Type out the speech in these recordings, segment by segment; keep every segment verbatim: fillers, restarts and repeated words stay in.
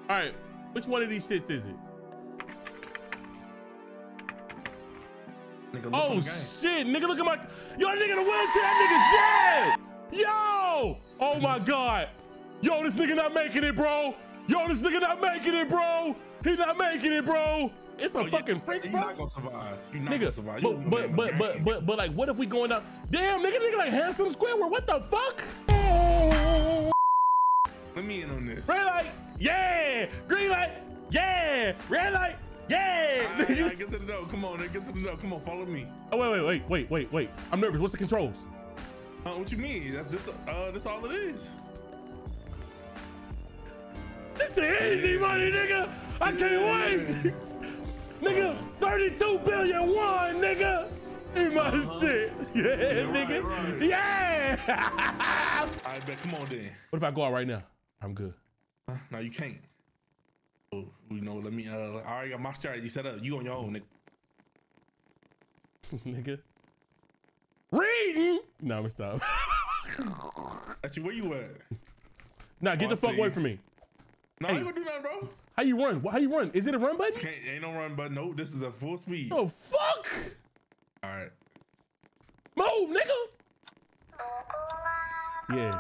All right, which one of these shits is it? Nigga, oh shit, nigga, look at my, yo, nigga, the wheelchair, that nigga's dead. Yo, oh my God. Yo, this nigga not making it, bro. Yo, this nigga not making it, bro. He not making it, bro. It's a oh, fucking freak, bro. You're not gonna survive. You're not nigga, gonna survive. But but but, but but but like, what if we going up? Damn, nigga, nigga, like handsome Squidward. What the fuck? Let me in on this. Red light, yeah. Green light, yeah. Red light, yeah. All right, all right, get to the door. Come on, get to the door. Come on, follow me. Oh wait, wait, wait, wait, wait, wait. I'm nervous. What's the controls? Uh, what you mean? That's this. Uh, that's all it is. This is easy money, nigga. I can't wait. Nigga, thirty-two billion one, nigga. Eat my uh-huh. shit. Yeah, yeah nigga. Right, right. Yeah. I bet. Come on, then. What if I go out right now? I'm good. Uh, no, you can't. Oh, you know, let me. Uh, I already got my strategy set up. You on your own, nigga. Nigga. Reading. No, I'm gonna stop. Actually, where you at? Nah, get oh, the fuck away from me. No, hey. I ain't gonna do nothing, bro. How you run? How you run? Is it a run button? Can't, ain't no run button. No, this is a full speed. Oh, fuck. All right. Move, nigga. Yeah.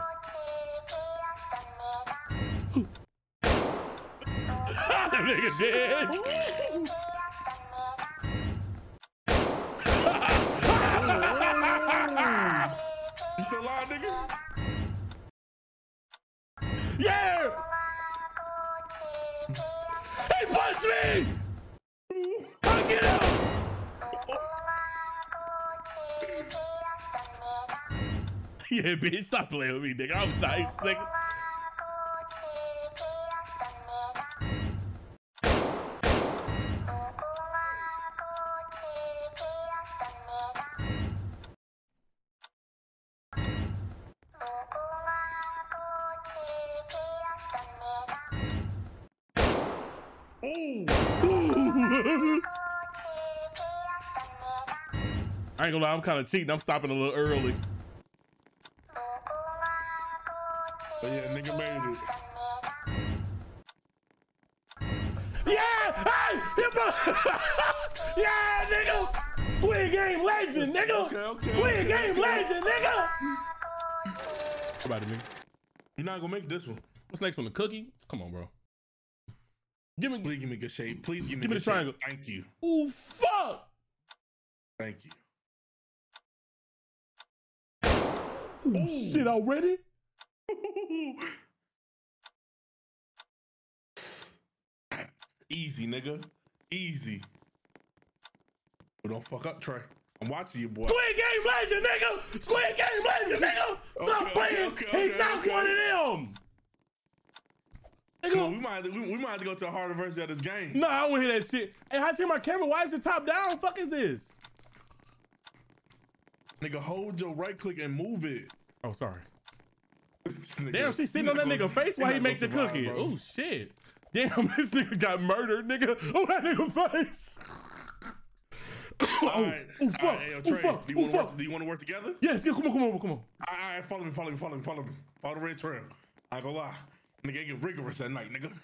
That nigga dead. You still alive, nigga? Yeah. He punched me! I get up! Yeah, bitch, stop playing with me, nigga. I'm nice, nigga. I ain't gonna lie, I'm kind of cheating. I'm stopping a little early. Oh yeah, nigga made it. Yeah! Hey! Yeah, nigga! Squid Game legend, nigga! Okay, okay, Squid okay, Game okay. legend, nigga! What about it, nigga? You're not gonna make this one. What's next one? The cookie? Come on, bro. Give me, please give me good shape. Please give me, give me the shape. triangle. Thank you. Oh fuck! Thank you. Ooh, Ooh. Shit already? Easy, nigga. Easy. But don't fuck up, Trey. I'm watching you, boy. Squid Game legend, nigga! Squid Game legend, nigga! Stop okay, playing! Okay, okay, he okay, knocked okay. one of them! Nigga. On, we, might have to, we, we might have to go to a harder version of this game. No, I don't want to hear that shit. Hey, how I turn my camera? Why is it top down? What the fuck is this? Nigga, hold your right click and move it. Oh, sorry. nigga, damn, she's sitting on that nigga face while he makes the cookie. Bro. Oh, shit. Damn, this nigga got murdered, nigga. Oh, that nigga face. oh, all right. oh, fuck. All right, hey, yo, Trey, oh, fuck. Do you, oh, want fuck. Work, do you want to work together? Yes, yeah, come on, come on, come on. All right, all right, follow me, follow me, follow me, follow me. Follow the red trail. I ain't gonna lie. Nigga, get rigorous at night, nigga.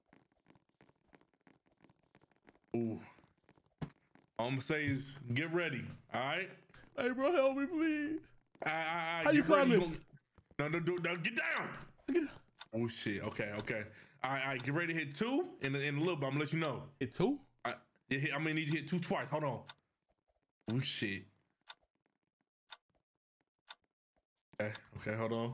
Ooh. All I'm gonna say is get ready, all right? Hey, bro, help me, please. All right, all right, How you climb this? No, no, no, no, get down. Get oh, shit. Okay, okay. All right, all right, get ready to hit two in, in a little bit. I'm gonna let you know. Hit two? I, yeah, I'm gonna need you to hit two twice. Hold on. Oh, shit. Okay, okay, hold on.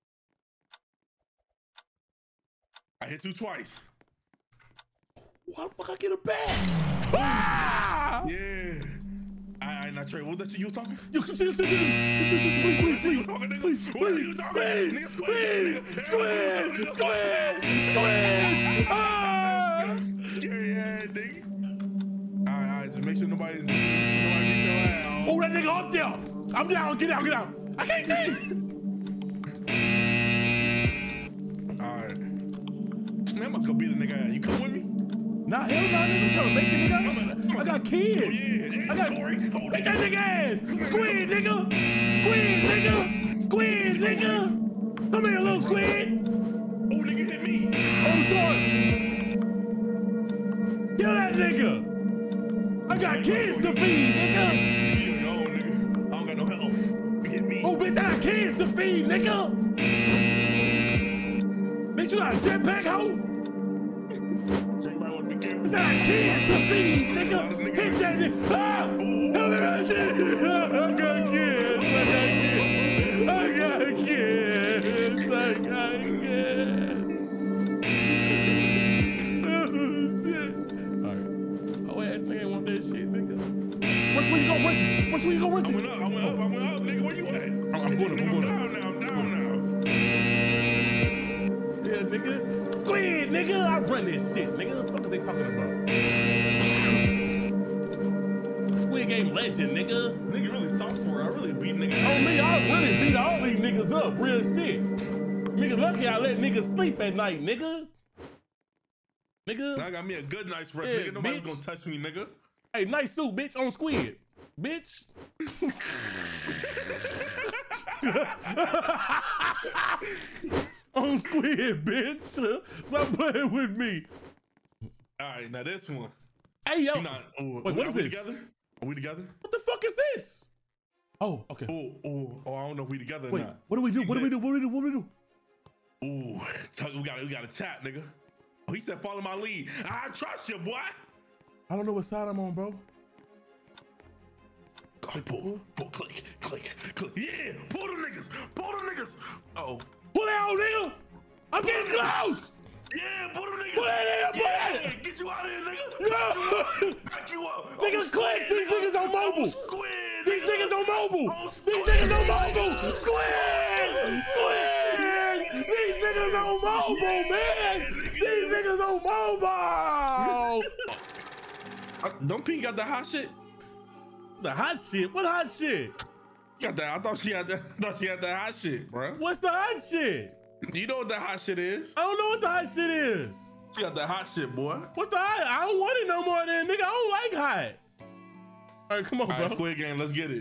I hit two twice. Why the fuck I get a bag? Ah! Yeah. I, I not Trey. What was that you was talking? You, please, please, please, please, please, talking, nigga? please, What are you talking? please, Nigga, squid, please, squid, squid, squid. Ah! Scary ass nigga. All right, all right, just make sure nobody, nobody gets your ass. Oh, that nigga up there. I'm down. Get out, get out. I can't see. All right. Man, I'm about to go beat a nigga ass. You come with me? Nah, hell no, nigga. I'm trying to make it, nigga. I got kids. Oh, yeah. I got. Make that nigga ass. Squid, nigga. Squid, nigga. Squid, nigga. Come here, little squid. Oh, nigga hit me. Oh, sorry. nigga. Bitch, you got a jetpack, hoe? Is that a kid to feed, nigga? Hit that nigga. Ah! I got kids. I got kids. I got kids. I got kids. Oh, shit. All right. Oh, ass nigga ain't want that shit, nigga. Which way you go, Richard? Which way you go, Richard? I went up, I went up, I went up, nigga. Where you at? I'm, I'm going up, I'm going up. I'm down now, I'm down now. Yeah, nigga. Squid, nigga. I run this shit, nigga. What the fuck is they talking about? Squid Game legend, nigga. Nigga really soft for it. I really beat niggas. On me, I really beat all these niggas up, real shit. Nigga, lucky I let niggas sleep at night, nigga. Nigga. Now I got me a good night's rest, Yeah, nigga. Nobody's bitch. gonna touch me, nigga. Hey, nice suit, bitch, on Squid. Bitch. On Squid, bitch. Stop playing with me. All right, now this one. Hey, yo. You not, oh, Wait, what are is we this? together? Are we together? What the fuck is this? Oh, okay. Oh, oh, oh, I don't know if we together or Wait, not. what do we do? What do we do? What do we do? What do we do? Ooh, talk- we got we got to tap, nigga. Oh, he said follow my lead. I trust you, boy. I don't know what side I'm on, bro. Oh, pull, pull, click, click, click. Yeah, pull the niggas, pull the niggas. Uh oh. Pull out, nigga. I'm getting close. Yeah, pull the niggas. Pull that in, pull yeah, that. get you out of here, nigga. Yeah. Back you up. Niggas Oh, click. squid, These niggas on mobile. Oh, squid, These nigga. niggas on mobile. Oh, These squid. niggas on mobile. Squid. Squid. These niggas on mobile, man. These niggas on mobile. Uh, Don't Pink got the hot shit? The hot shit? What hot shit? Got that? I thought she had that. I thought she had that hot shit, bro. What's the hot shit? You know what that hot shit is? I don't know what the hot shit is. She got that hot shit, boy. What's the hot? I don't want it no more than nigga. I don't like hot. All right, come on, All bro. right, Squid Game, let's get it.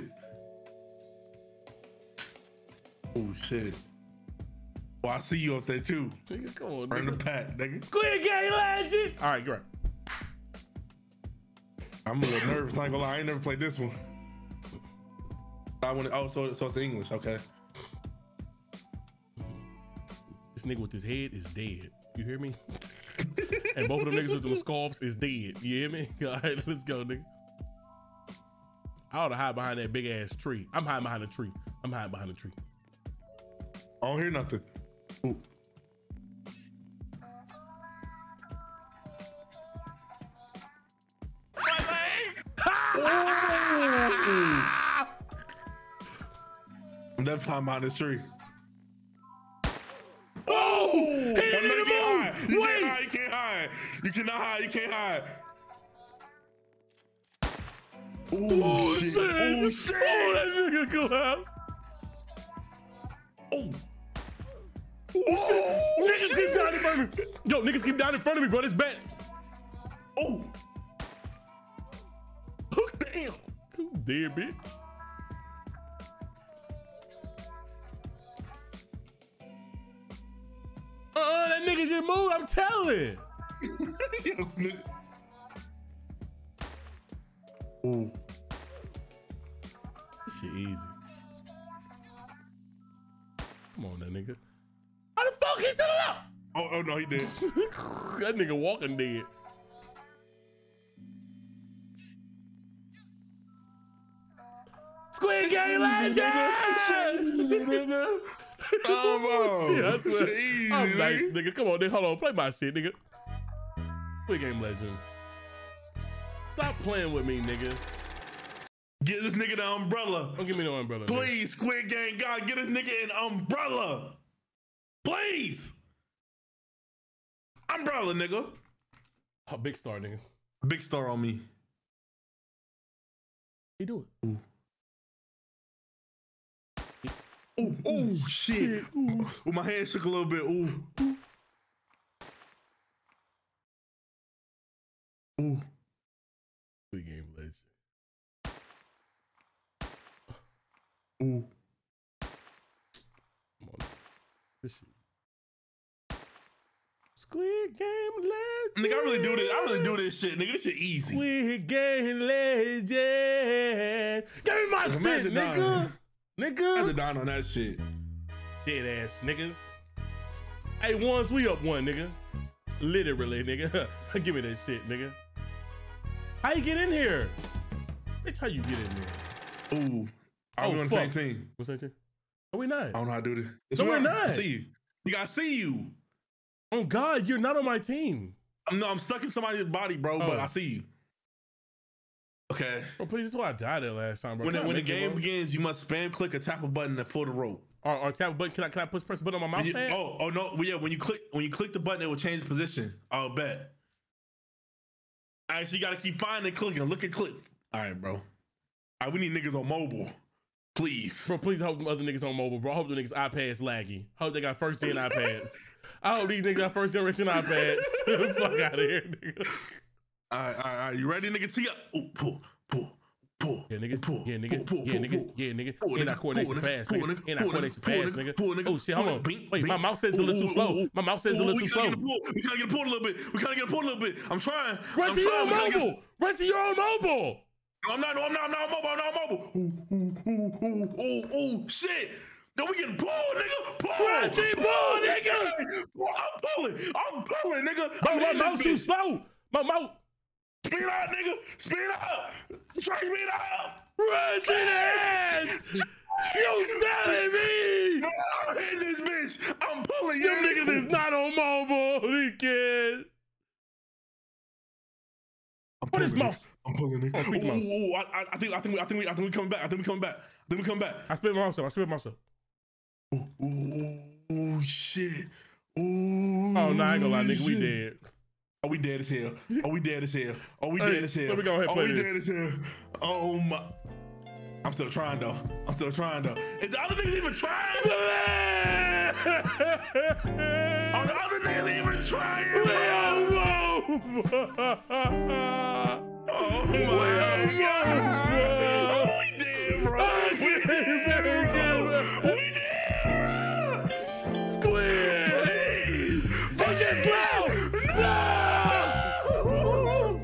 Oh shit. Well, I see you up there too. Nigga, come on, Burn the nigga. pack, nigga. Squid Game legend. All right, great. I'm a little nervous. I ain't gonna lie. I ain't never played this one. I want. Oh, so so it's English. Okay. This nigga with his head is dead. You hear me? And both of them niggas with them scarves is dead. You hear me? All right, let's go, nigga. I ought to hide behind that big ass tree. I'm hiding behind the tree. I'm hiding behind the tree. I don't hear nothing. Ooh. I'm definitely hiding behind this tree. Oh! He No, didn't no, you even can't hide. move! You Wait! can't hide. You can't hide. You cannot hide. You can't hide. Ooh, Oh, shit. shit! Oh, Oh, shit. that nigga collapsed! Oh. Oh, shit! Niggas keep down in front of me! Yo, niggas keep down in front of me, bro. This bet. Oh. Damn. You dead bitch. Uh-uh, that nigga just moved, I'm telling. Ooh. This shit easy. Come on, that nigga. How the fuck he still up? Oh, oh no, he did. That nigga walking dead. Squid Game legend! Come on. Shit, I swear. Shit easy, I'm nice, nigga. nigga. Come on, nigga. Hold on. Play my shit, nigga. Squid Game legend. Stop playing with me, nigga. Get this nigga the umbrella. Don't give me no umbrella. nigga. Please, Squid Game God, get this nigga an umbrella. Please. Umbrella, nigga. Oh, big star, nigga. Big star on me. He do it. Ooh. Ooh, ooh, shit. Ooh. Ooh, my hand shook a little bit. Ooh. Ooh. Squid Game legend. Ooh. Come on. This shit. Squid Game legend. Nigga, I really do this. I really do this shit, nigga. This shit easy. Squid Game legend. Give me my shit, Imagine nigga. dying. I had to Nigga. die on that shit. Dead ass niggas. Hey, ones, we up one, nigga. Literally, nigga. Give me that shit, nigga. How you get in here? Bitch, how you get in there? Ooh. Are oh, we on fuck. the same team? What's that team? No, we not. I don't know how to do this. Yes, No, we we're are. not. I see you. You gotta see you. Oh God, you're not on my team. I'm no, I'm stuck in somebody's body, bro, oh. but I see you. Okay. Bro, please, this is why I died there last time, bro. When, Can it, when the make it, game bro? begins, you must spam click or tap a button to pull the rope. Or, or tap a button. Can I can I push press a button on my mouse You, pad? oh, oh no, well, yeah. When you click, when you click the button, it will change position. I'll bet. All right, so you gotta keep finding and clicking. Look and click. All right, bro. All right, we need niggas on mobile, please. Bro, please hope them other niggas on mobile, bro. I hope the niggas iPads laggy. I hope they got first gen iPads. I hope these niggas got first generation iPads. Fuck out of here, nigga. All right, all right, all right. You ready, nigga? Tee up. Oh, pull, pull. Pull, yeah, nigga. Pull, yeah, nigga. Pull, pull, yeah, nigga. Pull, yeah, nigga. Pull, Ain't not coordination pull, fast, pull, nigga. Ain't not coordination pull, fast, nigga. Pull, nigga. Oh shit, hold on. Bing, Wait, bing. my mouse says a little too slow. My mouse says a little we too slow. Get a pull. We gotta get a pull a little bit. We gotta get a pull a little bit. I'm trying. Reggie, you're on mobile. Reggie, you're on mobile. No, I'm not. No, I'm not. I'm not on mobile. I'm not on mobile. Ooh, ooh, ooh, ooh, ooh, ooh, shit. No, we getting pulled, nigga. Pull. Reggie, pull, nigga. I'm pulling. I'm pulling, nigga. Bro, my mouse too slow. My mouse. Speed up, nigga. Speed up. Try speed up. Reggie, ass. You selling me. No, I'm hitting this bitch. I'm pulling. Them niggas is not on mobile. These kids. What is mouse? I'm pulling it. Oh, ooh, ooh, ooh, I, I think, I think, we, I think, we, I think we coming back. I think we coming back. I think we coming back. I spit myself. I spit myself. Ooh, ooh, ooh, shit. Ooh. Oh, no, I ain't gonna lie, nigga. We dead. Oh, we dead as hell. Oh, we dead as hell. Oh, we hey, dead as hell. Let me go ahead and oh, play we this. dead as hell. Oh my. I'm still trying though. I'm still trying though. Is the other niggas even trying? Are the other niggas even trying? Oh my God. Oh, we dead, bro. We dead, bro. We dead, bro. Squid. Fuck this loud. No.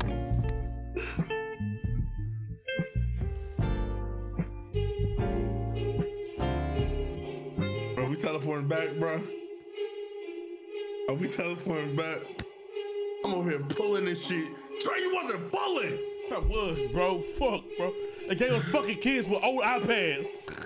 Bro, we teleporting back, bro. Are we teleporting back? I'm over here pulling this shit. Trey, you wasn't pulling. I was, bro. Fuck, bro. They gave us fucking kids with old iPads.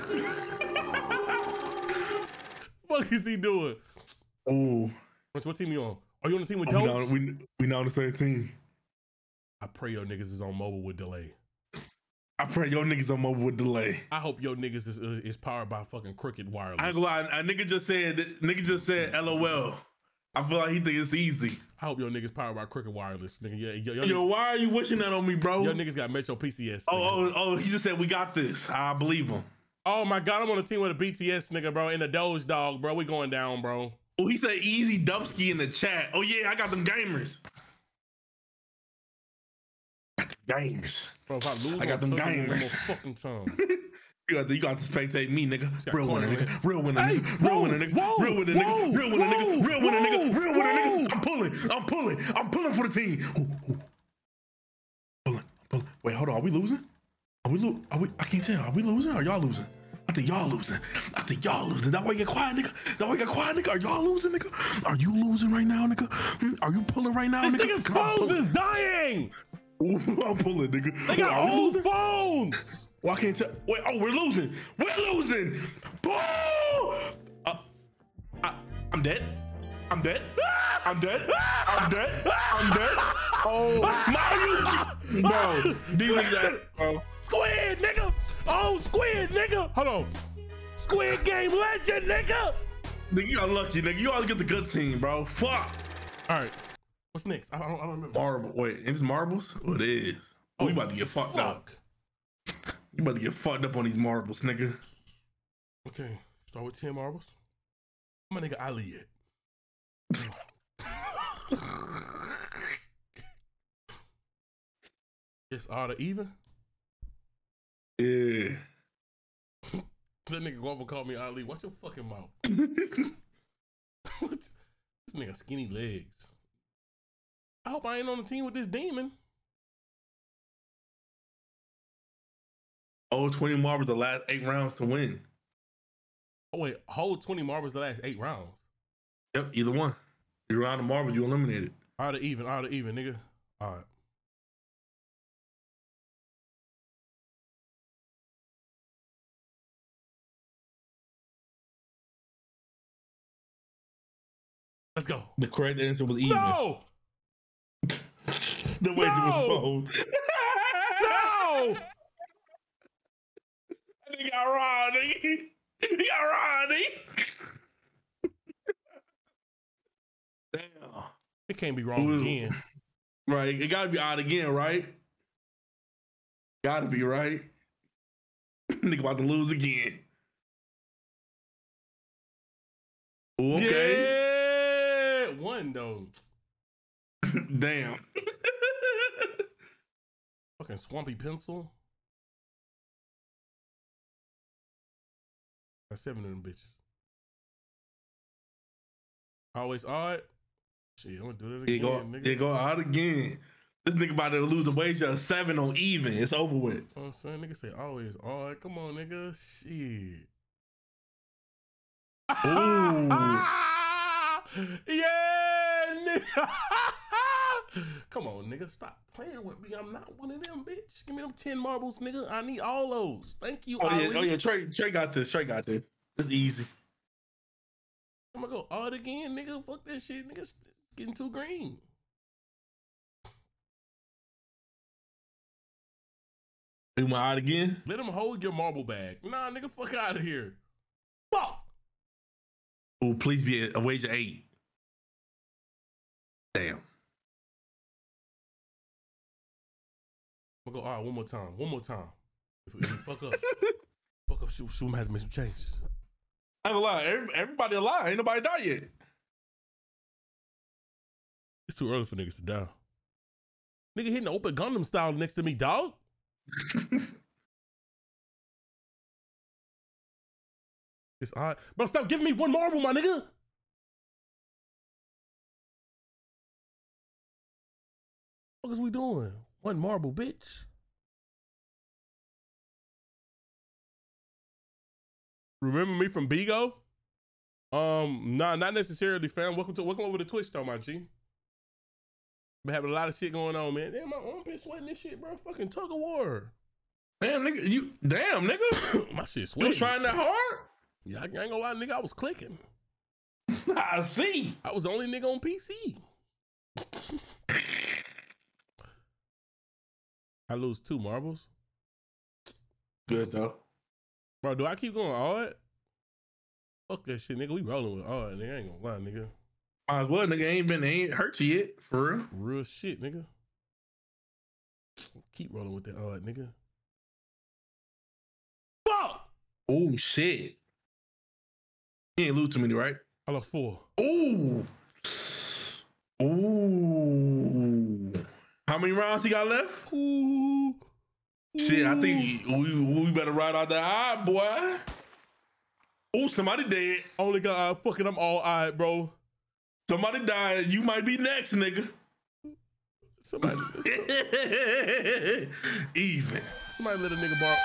Fuck is he doing? Oh. What, what team you on? Are you on the team with Oh, Jones? we, we, we not on the same team. I pray your niggas is on mobile with delay. I pray your niggas on mobile with delay. I hope your niggas is uh, is powered by fucking Crooked Wireless. I ain't gonna lie. A nigga just said, nigga just said L O L. I feel like he think it's easy. I hope your niggas powered by Crooked Wireless, nigga. Yeah, yo, yo, Yo, why are you wishing that on me, bro? Your niggas got Metro P C S. Oh, oh, oh, he just said we got this. I believe him. Oh my God, I'm on a team with a B T S nigga, bro. In the Doge Dog, bro. We going down, bro. Oh, he said easy Dubsky in the chat. Oh yeah, I got them gamers. Got the gamers. Bro, if I lose, I got them gamers. Fucking tongue. You got to, you got to spectate me, nigga. Real winner, nigga. Real winner, Hey, nigga. whoa, Real winner, nigga. whoa, Real winner, nigga. whoa, Real winner, nigga. whoa, Real winner, nigga. whoa, Real winner, whoa. nigga. I'm pulling. I'm pulling. I'm pulling for the team. Ooh, ooh. Pulling. Pulling. Wait, hold on. Are we losing? Are we lo- Are we? I can't tell. Are we losing? Or are y'all losing? I think y'all losing. I think y'all losing. That way you get quiet, nigga. That way you get quiet, nigga. Are y'all losing, nigga? Are you losing right now, nigga? Hmm? Are you pulling right now, This nigga? nigga's phones is dying. Ooh, I'm pulling, nigga. They got Are we old losing? phones. Well, I can't tell. Wait, oh, we're losing. We're losing. Pull! Uh, I, I'm dead. I'm dead. I'm dead. I'm dead. I'm dead. Oh, my, bro. These niggas, bro. Squid, nigga. Oh, Squid, nigga. Hold on. Squid Game legend, nigga. Nigga, you got lucky, nigga. You always get the good team, bro. Fuck. All right. What's next? I don't, I don't remember. Marble. Wait, it's marbles? Oh, it is. Oh, we about to get fucked up. You about to get fucked up on these marbles, nigga. Okay, start with ten marbles. My nigga Ali yet. It's all the even. Yeah. That nigga go up and call me Ali. Watch your fucking mouth. What? This nigga skinny legs. I hope I ain't on the team with this demon. Oh, twenty marbles the last eight rounds to win. Oh wait, hold twenty marbles the last eight rounds. Yep, either one. You round the marble, you eliminate it. All right, even, all right, even, nigga. All right. Let's go. The correct answer was even. No! The way No! you was phone. No! He got wrong, nigga. He got wrong, nigga. Damn. It can't be wrong Ooh. again. Right, it gotta be odd again, right? Gotta be, right? Nigga about to lose again. Ooh, okay. Yeah! One, though. Damn. Fucking swampy pencil. Got seven of them bitches. Always odd. Shit, I'm gonna do that It again, go, nigga. it go out again. This nigga about to lose a wager of seven on even. It's over with. You know what I'm saying? Nigga say always odd. Come on, nigga. Shit. Ooh. Yeah, nigga. Come on, nigga. Stop playing with me. I'm not one of them, bitch. Give me them ten marbles, nigga. I need all those. Thank you. Oh yeah, Ali. oh yeah. Trey, Trey got this. Trey got this. It's easy. I'm gonna go odd again, nigga. Fuck that shit, nigga. It's getting too green. You want out again? Let him hold your marble bag. Nah, nigga, fuck out of here. Fuck. Oh, please be a, a wager eight. Damn. I'm gonna go all right, one more time. One more time. If, if we fuck up, fuck up, shoot, shoot, have to make some changes. I ain't gonna lie. Every, everybody alive. Ain't nobody died yet. It's too early for niggas to die. Nigga hitting the open Gundam style next to me, dog. It's all right. Bro, stop giving me one marble, my nigga. What is we doing? One marble, bitch. Remember me from Bigo? Um, nah, not necessarily, fam. Welcome to welcome over to Twitch, though, my G. Been having a lot of shit going on, man. Damn, my armpit sweating this shit, bro. Fucking tug of war. Damn, nigga. You damn, nigga. My shit You sweating. was trying that hard? Yeah, I ain't gonna lie, nigga. I was clicking. I see. I was the only nigga on P C. I lose two marbles. Good though. Bro, do I keep going odd? Fuck that shit, nigga. We rolling with odd, nigga. I ain't gonna lie, nigga. Might as well, nigga. Ain't been, ain't hurt you yet, for real. Real shit, nigga. Keep rolling with that odd, nigga. Fuck! Oh shit. He ain't lose too many, right? I lost four. Ooh. Ooh. How many rounds he got left? Ooh. Shit, I think we, we better ride out that eye, boy. Oh, somebody dead. Only got uh, fucking, I'm all eyed, bro. Somebody died. You might be next, nigga. Somebody, some, Even. somebody let a nigga borrow.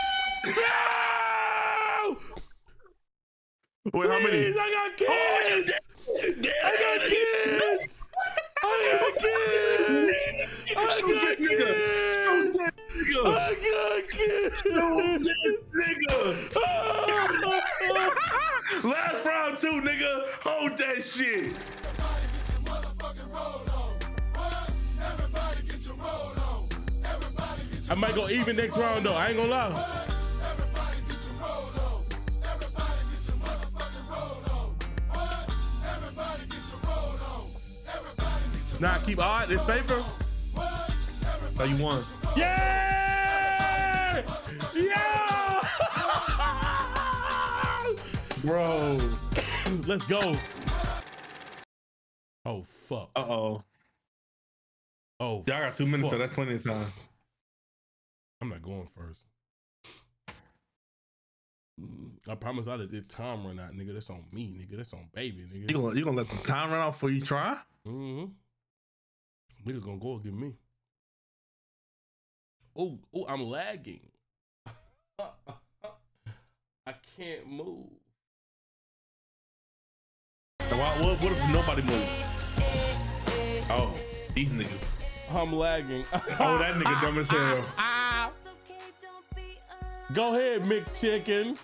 No! Wait, how many? Please, I got kids! Oh, I got kids! I got kids! I Shoot got this nigga! Shoot kids! this nigga! I got kids! Shoot this nigga! Last round two, nigga. Hold that shit. I might go even next round though. I ain't gonna lie. Nah, keep odd. It's safer. Oh, you won. Yeah! Yeah! Bro. Let's go. Oh, fuck. Uh-oh. Oh, Y'all got two minutes, fuck. so that's plenty of time. I'm not going first. I promise I did time run out, nigga. That's on me, nigga. That's on baby, nigga. You gonna, you gonna let the time run out before you try? Mm-hmm. Nigga gonna go get me. Oh, oh, I'm lagging. I can't move. What, what, what if nobody moves? Oh, these niggas. I'm lagging. Oh, that nigga dumb as hell. Go ahead, McChicken.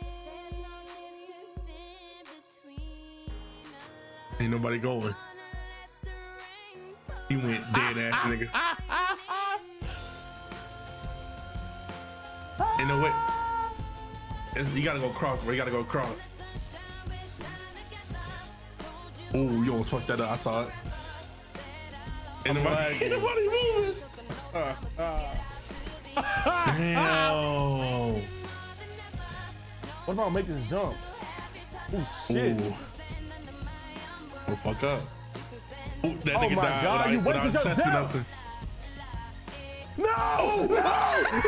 Ain't nobody going. He went dead ass nigga. Ain't no way. It's, you gotta go across, bro. You gotta go across. Oh, you almost fucked that up. I saw it. Ain't nobody, ain't nobody moving. Uh, uh. Damn. What about making this jump? Oh shit. Ooh. Oh, fuck up. Ooh, that Oh nigga my died God, without, you went without to jump testing down. nothing. No! No!